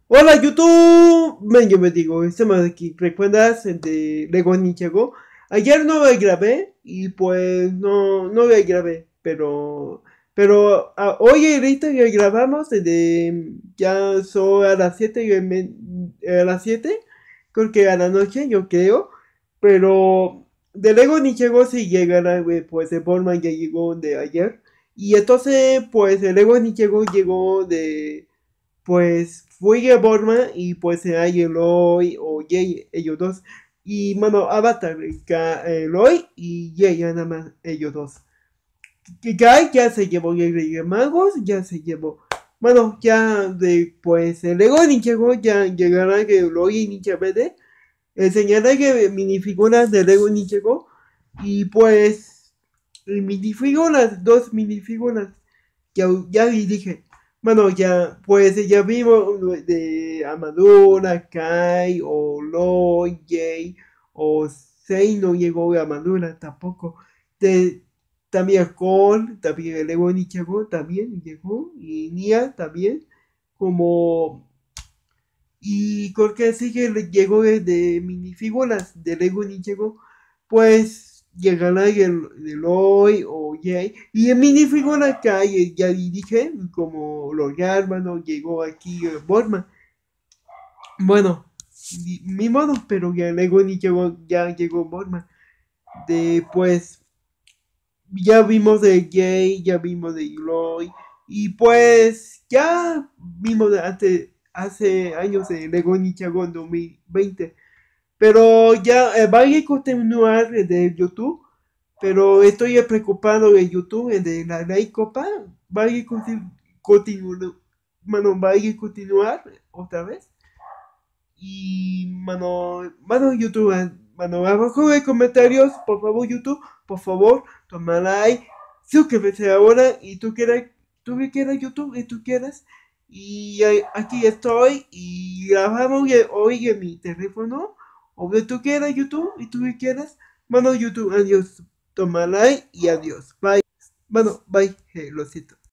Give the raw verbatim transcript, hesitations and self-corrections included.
Hola YouTube, me, yo me digo, estamos aquí, ¿recuerdas de Lego Ninjago? Ayer no lo grabé y pues no, no lo grabé, pero, pero a- hoy ahorita ya grabamos de, ya son a las siete y me- a las siete creo que a la noche, yo creo, pero de Lego Ninjago sí llegará, güey, pues el Borman ya llegó de ayer, y entonces pues el Lego Ninjago llegó de pues fui a Borma y pues hay Eloy o Jay, ellos dos. Y bueno, Avatar, Ka- Eloy y Jay, nada más ellos dos. Que Kai ya se llevó el Rey de Magos, ya se llevó. Bueno, ya de pues el Ego Ninjago ya llegará que Eloy y Ninja Verde. Enseñará que minifiguras de Lego Ninjago. Y pues minifiguras, dos minifiguras ya, ya dije, bueno, ya, pues ya vimos de Amadura, Kai, o Lloyd, Jay, o Sei no llegó a Amadura tampoco. De, también Cole, también el Evo Nichego también llegó, y Nia también, como, y creo que sí que le llegó de, de minifiguras de Lego Nichego, pues llegará el, el hoy o Jay. Y en minifigura que hay, ya dije, como los hermanos llegó aquí eh, Borma. Bueno, ni, ni modo, pero ya Lego Nichego ya llegó Borma. Después ya vimos de Jay, ya vimos de Eloy, y pues ya vimos de hace, hace años de Lego Ninjago en dos mil veinte. Pero ya eh, va a continuar de YouTube, pero estoy preocupado de YouTube, eh, de la ley Copa, va a continuar, mano, va a continuar otra vez. Y, mano, mano, YouTube, eh, mano, abajo en comentarios, por favor, YouTube, por favor, toma like, suscríbete ahora, y tú quieras, tú que quieras YouTube, y tú quieras. Y eh, aquí estoy, y grabamos hoy en mi teléfono, o que tú quieras YouTube, y tú que quieras. Mano, YouTube, adiós, toma like, y adiós, bye. Bueno, bye, eh, lo siento.